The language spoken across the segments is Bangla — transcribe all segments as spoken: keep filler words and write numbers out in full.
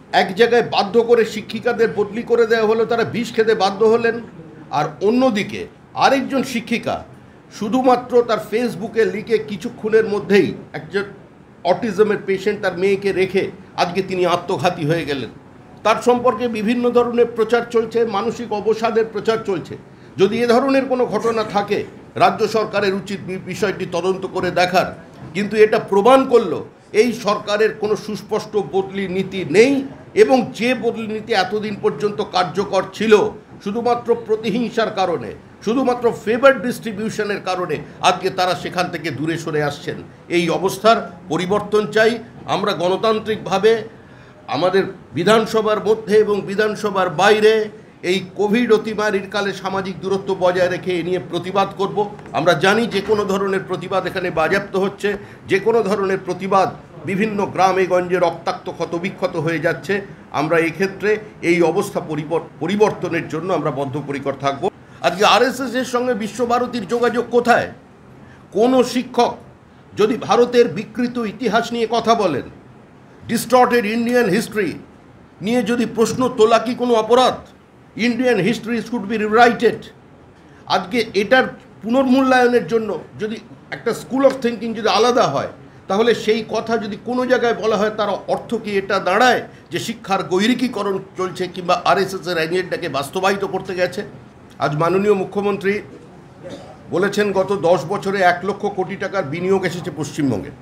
এক জায়গায় বাধ্য করে শিক্ষিকাদের বদলি করে দেওয়া হলো, তারা বিষ খেতে বাধ্য হলেন। আর অন্যদিকে আরেকজন শিক্ষিকা শুধুমাত্র তার ফেসবুকে লিখে কিছুক্ষণের মধ্যেই একজন অটিজমের পেশেন্ট তার মেয়েকে রেখে আজকে তিনি আত্মঘাতী হয়ে গেলেন। তার সম্পর্কে বিভিন্ন ধরনের প্রচার চলছে, মানসিক অবসাদের প্রচার চলছে। যদি এ ধরনের কোনো ঘটনা থাকে, রাজ্য সরকারের উচিত বিষয়টি তদন্ত করে দেখার। কিন্তু এটা প্রমাণ করলো এই সরকারের কোনো সুস্পষ্ট বদলি নীতি নেই, এবং যে বদলি নীতি এতদিন পর্যন্ত কার্যকর ছিল শুধুমাত্র প্রতিহিংসার কারণে, শুধুমাত্র ফেভার ডিস্ট্রিবিউশনের কারণে আজকে তারা সেখান থেকে দূরে সরে আসছেন। এই অবস্থার পরিবর্তন চাই। আমরা গণতান্ত্রিকভাবে আমাদের বিধানসভার মধ্যে এবং বিধানসভার বাইরে এই কোভিড অতিমারির কালে সামাজিক দূরত্ব বজায় রেখে এ নিয়ে প্রতিবাদ করব। আমরা জানি যে কোনো ধরনের প্রতিবাদ এখানে বাজেয়াপ্ত হচ্ছে, যে কোনো ধরনের প্রতিবাদ বিভিন্ন গ্রামে গঞ্জে রক্তাক্ত ক্ষতবিক্ষত হয়ে যাচ্ছে। আমরা এক্ষেত্রে এই অবস্থা পরিবর্তনের জন্য আমরা বদ্ধপরিকর থাকব। আজকে আরএসএস এর সঙ্গে বিশ্বভারতীর যোগাযোগ কোথায়? কোনো শিক্ষক যদি ভারতের বিকৃত ইতিহাস নিয়ে কথা বলেন, ডিস্টর্টেড ইন্ডিয়ান হিস্ট্রি নিয়ে যদি প্রশ্ন তোলা কি কোনো অপরাধ? Indian history should be rewritten. আজকে এটার পুনর্মূল্যায়নের জন্য যদি একটা স্কুল অফ থিঙ্কিং যদি আলাদা হয়, তাহলে সেই কথা যদি কোনো জায়গায় বলা হয়, তার অর্থ কি এটা দাঁড়ায় যে শিক্ষার গৈরিকীকরণ চলছে কিংবা আরএসএসের এজেন্ডাকে বাস্তবায়িত করতে গেছে? আজ মাননীয় মুখ্যমন্ত্রী বলেছেন গত দশ বছরে এক লক্ষ কোটি টাকার বিনিয়োগ এসেছে পশ্চিমবঙ্গে।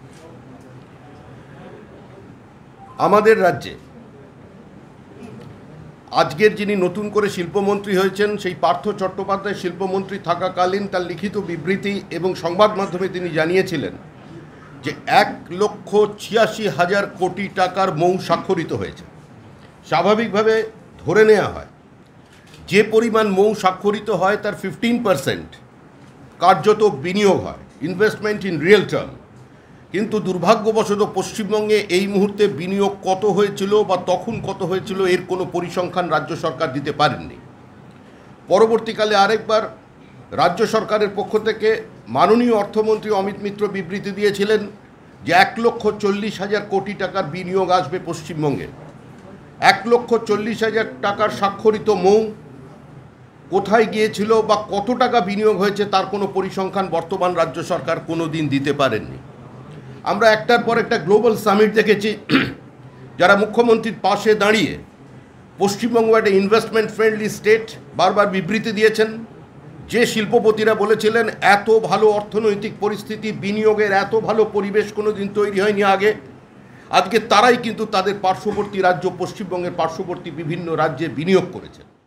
আমাদের রাজ্যে আজকের যিনি নতুন করে শিল্পমন্ত্রী হয়েছেন, সেই পার্থ চট্টোপাধ্যায় শিল্পমন্ত্রী থাকাকালীন তার লিখিত বিবৃতি এবং সংবাদ মাধ্যমে তিনি জানিয়েছিলেন যে এক লক্ষ ছিয়াশি হাজার কোটি টাকার মৌ স্বাক্ষরিত হয়েছে। স্বাভাবিকভাবে ধরে নেওয়া হয় যে পরিমাণ মৌ স্বাক্ষরিত হয় তার ফিফটিন পারসেন্ট কার্যত বিনিয়োগ হয়, ইনভেস্টমেন্ট ইন রিয়েল টার্ম। কিন্তু দুর্ভাগ্যবশত পশ্চিমবঙ্গে এই মুহূর্তে বিনিয়োগ কত হয়েছিল বা তখন কত হয়েছিল এর কোনো পরিসংখ্যান রাজ্য সরকার দিতে পারেননি। পরবর্তীকালে আরেকবার রাজ্য সরকারের পক্ষ থেকে মাননীয় অর্থমন্ত্রী অমিত মিত্র বিবৃতি দিয়েছিলেন যে এক লক্ষ চল্লিশ হাজার কোটি টাকার বিনিয়োগ আসবে পশ্চিমবঙ্গে। এক লক্ষ চল্লিশ হাজার টাকার স্বাক্ষরিত মৌ কোথায় গিয়েছিল বা কত টাকা বিনিয়োগ হয়েছে তার কোনো পরিসংখ্যান বর্তমান রাজ্য সরকার কোনো দিন দিতে পারেননি। আমরা একটার পর একটা গ্লোবাল সামিট দেখেছি, যারা মুখ্যমন্ত্রীর পাশে দাঁড়িয়ে পশ্চিমবঙ্গ একটা ইনভেস্টমেন্ট ফ্রেন্ডলি স্টেট বারবার বিবৃতি দিয়েছেন। যে শিল্পপতিরা বলেছিলেন এত ভালো অর্থনৈতিক পরিস্থিতি, বিনিয়োগের এত ভালো পরিবেশ কোনো দিন তৈরি হয়নি আগে, আজকে তারাই কিন্তু তাদের পার্শ্ববর্তী রাজ্য পশ্চিমবঙ্গের পার্শ্ববর্তী বিভিন্ন রাজ্যে বিনিয়োগ করেছেন।